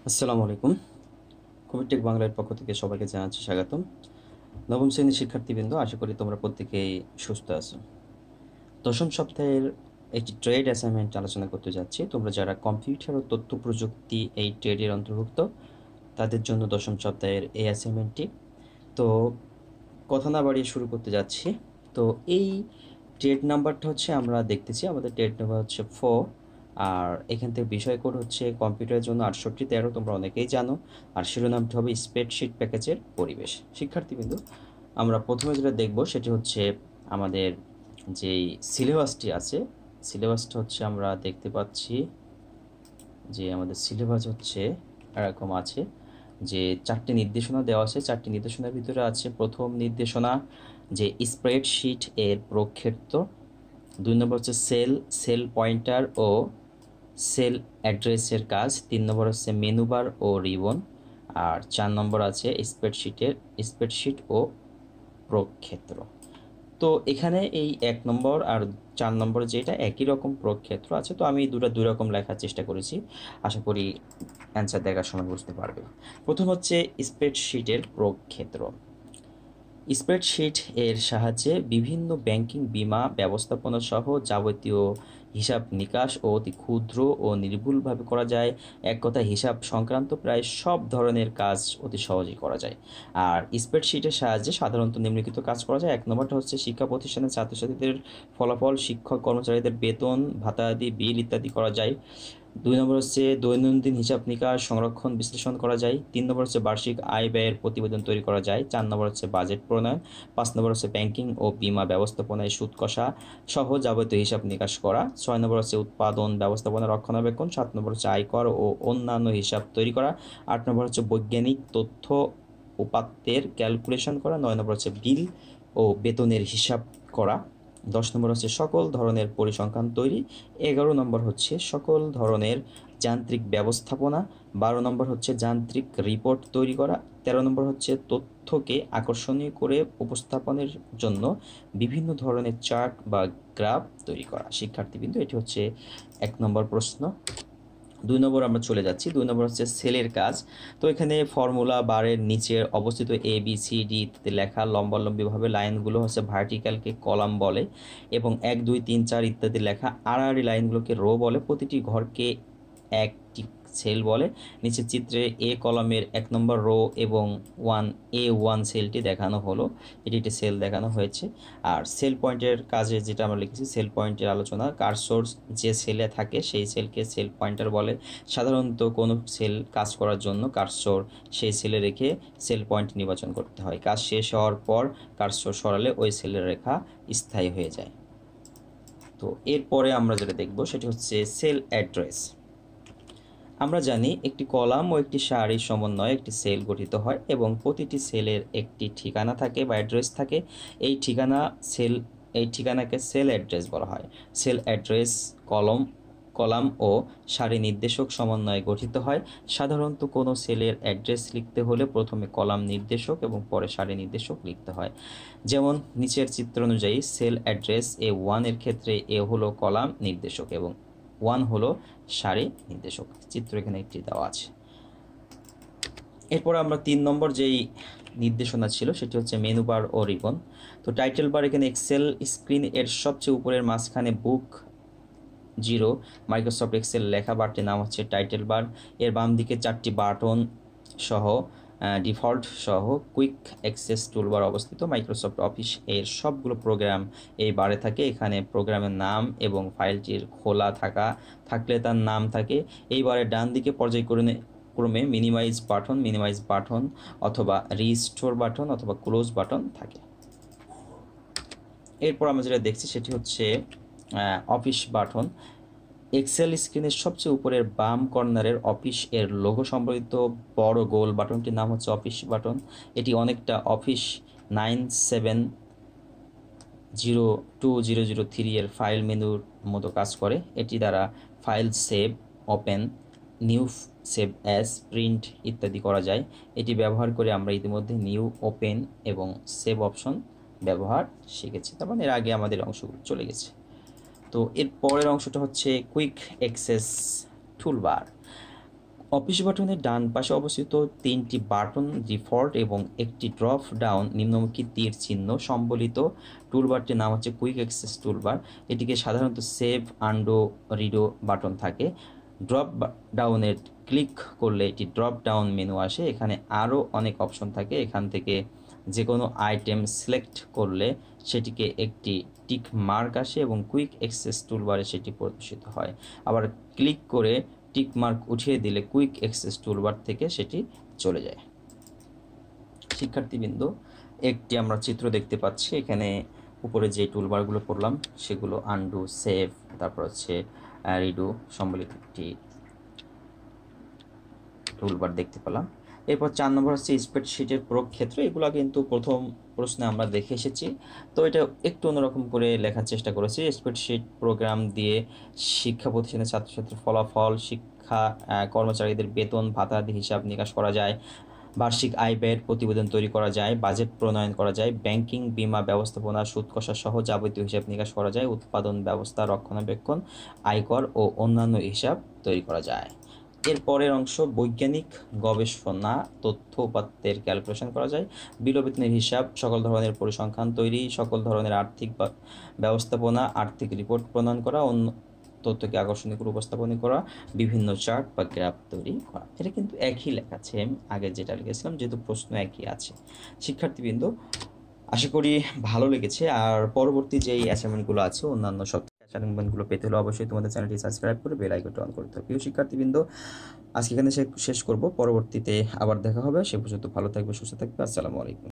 আসসালামু আলাইকুম। কবিটেক বাংলার পক্ষ থেকে সবাইকে জানাচ্ছি স্বাগতম। নবম শ্রেণীর শিক্ষার্থীবৃন্দ, আশা করি তোমরা প্রত্যেকেই সুস্থ আছো। দশম সপ্তাহের একটি ট্রেড অ্যাসাইনমেন্ট আলোচনা করতে যাচ্ছি। তোমরা যারা কম্পিউটার ও তথ্য প্রযুক্তি এই ট্রেডের অন্তর্ভুক্ত, তাদের জন্য দশম সপ্তাহের এই অ্যাসাইনমেন্টটি। তো কথা না বাড়িয়ে শুরু করতে যাচ্ছি। তো এই ট্রেড নাম্বারটা হচ্ছে আমরা দেখতেছি, আমাদের ট্রেড নাম্বার হচ্ছে 4। আর এখান থেকে বিষয় কোড হচ্ছে কম্পিউটারের জন্য 6813, তোমরা অনেকেই জানো। আর শিরোনামটি হবে স্প্রেডশিট প্যাকেজের পরিবেশ। শিক্ষার্থীবৃন্দ, আমরা প্রথমে যেটা দেখব সেটি হচ্ছে আমাদের যেই সিলেবাসটি আছে, সিলেবাসটা হচ্ছে আমরা দেখতে পাচ্ছি যে আমাদের সিলেবাস হচ্ছে এরকম আছে যে 4টি নির্দেশনা দেওয়া আছে। 4টি নির্দেশনার ভিতরে আছে প্রথম নির্দেশনা যে স্প্রেডশিট এর প্রক্ষেত্র, 2 নম্বর হচ্ছে সেল পয়েন্টার ও সেল অ্যাড্রেসের কাজ, 3 নম্বর হচ্ছে মেনু বার ও রিবন, আর 4 নম্বর আছে স্প্রেডশিট ও প্রক্ষেত্র। তো এখানে এই 1 নম্বর আর 4 নম্বর যেটা একই রকম প্রক্ষেত্র আছে, তো আমি দুই রকম লেখার চেষ্টা করেছি। আশা করি অ্যান্সার দেখার সময় বুঝতে পারবে। প্রথম হচ্ছে স্প্রেডশিটের প্রক্ষেত্র। স্প্রেডশিট এর সাহায্যে বিভিন্ন ব্যাংকিং, বীমা ব্যবস্থাপনা সহ যাবতীয় হিসাব নিকাশ ও অতি ক্ষুদ্র ও নির্ভুলভাবে করা যায়। এক কথায় হিসাব সংক্রান্ত প্রায় সব ধরনের কাজ অতি সহজেই করা যায়। আর স্প্রেডশিটের সাহায্যে সাধারণত নিম্নলিখিত কাজ করা যায়। 1 নম্বরটা হচ্ছে শিক্ষা প্রতিষ্ঠানের ছাত্রছাত্রীদের ফলাফল, শিক্ষক কর্মচারীদের বেতন ভাতা আদি বিল ইত্যাদি করা যায়। 2 নম্বর হচ্ছে দৈনন্দিন হিসাব নিকাশ সংরক্ষণ বিশ্লেষণ করা যায়। 3 নম্বর হচ্ছে বার্ষিক আয় ব্যয়ের প্রতিবেদন তৈরি করা যায়। 4 নম্বর হচ্ছে বাজেট প্রণয়ন। 5 নম্বর হচ্ছে ব্যাংকিং ও বীমা ব্যবস্থাপনায় সুদ কষা সহ যাবতীয় হিসাব নিকাশ করা। 6 নম্বর হচ্ছে উৎপাদন ব্যবস্থাপনা রক্ষণাবেক্ষণ। 7 নম্বর হচ্ছে আয়কর ও অন্যান্য হিসাব তৈরি করা। 8 নম্বর হচ্ছে বৈজ্ঞানিক তথ্য উপাত্তের ক্যালকুলেশন করা। 9 নম্বর হচ্ছে বিল ও বেতনের হিসাব করা। 10 নম্বর হচ্ছে সকল ধরনের পরিসংখ্যান তৈরি। 11 নম্বর হচ্ছে সকল ধরনের যান্ত্রিক ব্যবস্থাপনা। 12 নম্বর হচ্ছে যান্ত্রিক রিপোর্ট তৈরি করা। 13 নম্বর হচ্ছে তথ্যকে আকর্ষণীয় করে উপস্থাপনের জন্য বিভিন্ন ধরনের চার্ট বা গ্রাফ তৈরি করা। শিক্ষার্থীবৃন্দ, এটি হচ্ছে 1 নম্বর প্রশ্ন। 2 নম্বর আমরা চলে যাচ্ছি। 2 নম্বর হচ্ছে সেলের কাজ। তো এখানে ফর্মুলা বারের নিচে অবস্থিত এ বি সি ডি ইত্যাদি লেখা লম্বালম্বিভাবে লাইনগুলো হচ্ছে ভার্টিক্যালকে কলাম বলে, এবং 1 2 3 4 ইত্যাদি লেখা আড়াআড়ি লাইনগুলোকে রো বলে। প্রতিটি ঘরকে একটি সেল বলে। নিচের চিত্রে এ কলামের 1 নম্বর রো এবং 1A1 সেলটি দেখানো হলো, এটি একটি সেল দেখানো হয়েছে। আর সেল পয়েন্টের কাজে যেটা আমরা লিখেছি, সেল পয়েন্টের আলোচনা, কার্সর যে সেলে থাকে সেই সেলকে সেল পয়েন্টার বলে। সাধারণত কোনো সেল কাজ করার জন্য কার্সর সেই সেলে রেখে সেল পয়েন্ট নির্বাচন করতে হয়। কাজ শেষ হওয়ার পর কার্সর সরালে ওই সেলের রেখা স্থায়ী হয়ে যায়। তো এরপরে আমরা যেটা দেখব সেটি হচ্ছে সেল অ্যাড্রেস। আমরা জানি একটি কলাম ও একটি সারির সমন্বয়ে একটি সেল গঠিত হয় এবং প্রতিটি সেলের একটি ঠিকানা থাকে বা অ্যাড্রেস থাকে। এই ঠিকানাকে সেল অ্যাড্রেস বলা হয়। সেল অ্যাড্রেস কলাম ও সারি নির্দেশক সমন্বয়ে গঠিত হয়। সাধারণত কোনো সেলের অ্যাড্রেস লিখতে হলে প্রথমে কলাম নির্দেশক এবং পরে সারি নির্দেশক লিখতে হয়। যেমন নিচের চিত্র অনুযায়ী সেল অ্যাড্রেস A1 এর ক্ষেত্রে এ হলো কলাম নির্দেশক এবং 1 হলো সারি নির্দেশক। চিত্র এখানে একটি দেওয়া আছে। এরপর আমরা 3 নম্বর যেই নির্দেশনা ছিল সেটি হচ্ছে মেনু বার ও রিবন। তো টাইটেল বার এখানে এক্সেল স্ক্রিন এর সবচেয়ে উপরের মাঝখানে বুক 0 মাইক্রোসফট এক্সেল লেখা বারটির নাম হচ্ছে টাইটেল বার। এর বাম দিকে 4টি বাটন সহ ডিফল্ট সহ কুইক অ্যাক্সেস টুলবার অবস্থিত। মাইক্রোসফট অফিস এর সবগুলো প্রোগ্রাম এই বারে থাকে। এখানে প্রোগ্রামের নাম এবং ফাইলটির খোলা থাকলে তার নাম থাকে। এই বারে ডান দিকে পর্যায়ক্রমে মিনিমাইজ বাটন অথবা রিস্টোর বাটন অথবা ক্লোজ বাটন থাকে। এরপর আমরা যেটা দেখছি সেটি হচ্ছে অফিস বাটন। এক্সেল স্ক্রিনের সবচেয়ে উপরের বাম কর্নারের অফিস এর লোগো সম্বলিত বড় গোল বাটনটির নাম হচ্ছে অফিস বাটন। এটি অনেকটা অফিস 970203 এর ফাইল মেনুর মতো কাজ করে। এটি দ্বারা file save, open, new, save as, print ইত্যাদি করা যায়। এটি ব্যবহার করে আমরা ইতিমধ্যে নিউ, ওপেন এবং সেভ অপশন ব্যবহার শিখেছি। তার মানে এর আগে আমাদের অংশগুলো চলে গেছে। তো এর পরের অংশটা হচ্ছে কুইক অ্যাক্সেস টুলবার। অফিস বাটনের ডান পাশে অবস্থিত 3টি বাটন ডিফল্ট এবং একটি ড্রপ ডাউন নিম্নমুখী তীর চিহ্ন সম্বলিত টুলবারটির নাম হচ্ছে কুইক অ্যাক্সেস টুলবার। এটিকে সাধারণত সেভ, আন্ডো, রিডো বাটন থাকে। ড্রপ ডাউনের ক্লিক করলে এটি ড্রপ ডাউন মেনু আসে। এখানে আরও অনেক অপশন থাকে। এখান থেকে যে কোনো আইটেম সিলেক্ট করলে সেটিকে একটি টিক মার্ক আসে এবং কুইক অ্যাক্সেস টুলবারে সেটি প্রদর্শিত হয়। আবার ক্লিক করে টিক মার্ক উঠিয়ে দিলে কুইক অ্যাক্সেস টুলবার থেকে সেটি চলে যায়। শিক্ষার্থীবৃন্দ, একটি আমরা চিত্র দেখতে পাচ্ছি। এখানে উপরে যে টুলবারগুলো পড়লাম সেগুলো আন্ডু, সেভ, তারপর হচ্ছে রিডো সম্বলিত একটি টুলবার দেখতে পেলাম। এরপর 4 নম্বর হচ্ছে স্প্রেডশিটের প্রয়োগ ক্ষেত্র। এগুলো কিন্তু প্রথম প্রশ্নে আমরা দেখে এসেছি, তো এটা একটু অন্যরকম করে লেখার চেষ্টা করেছি। স্প্রেডশিট প্রোগ্রাম দিয়ে শিক্ষা প্রতিষ্ঠানের ছাত্রছাত্রীর ফলাফল, শিক্ষা কর্মচারীদের বেতন ভাতাদি হিসাব নিকাশ করা যায়, বার্ষিক আয় ব্যয়ের প্রতিবেদন তৈরি করা যায়, বাজেট প্রণয়ন করা যায়, ব্যাংকিং, বীমা ব্যবস্থাপনা, সুদ কষা সহ যাবতীয় হিসাব নিকাশ করা যায়, উৎপাদন ব্যবস্থা রক্ষণাবেক্ষণ, আয়কর ও অন্যান্য হিসাব তৈরি করা যায়। এর পরের অংশ বৈজ্ঞানিক গবেষণা, তথ্য উপাত্তের ক্যালকুলেশন করা যায়, বিল ও বেতনের হিসাব, সকল ধরনের পরিসংখ্যান তৈরি, সকল ধরনের আর্থিক ব্যবস্থাপনা, আর্থিক রিপোর্ট প্রণয়ন করা, অন্য তথ্যকে আকর্ষণীয় করে উপস্থাপন করা, বিভিন্ন চার্ট বা গ্রাফ তৈরি করা। এটা কিন্তু একই লেখা আছে, আমি আগে যেটা লিখেছিলাম, যেহেতু প্রশ্ন একই আছে। শিক্ষার্থীবৃন্দ, আশা করি ভালো লেগেছে। আর পরবর্তী যেই অ্যাসাইনমেন্টগুলো আছে, অন্যান্য সব অ্যাসাইনমেন্টগুলো পেতে হলে অবশ্যই তোমাদের চ্যানেলটি সাবস্ক্রাইব করে বেল আইকনটি অন করতে হবে। প্রিয় শিক্ষার্থীবৃন্দ, আজকে এখানে শেষ করব। পরবর্তীতে আবার দেখা হবে। সে পর্যন্ত ভালো থাকবে, সুস্থ থাকবে। আসসালামু আলাইকুম।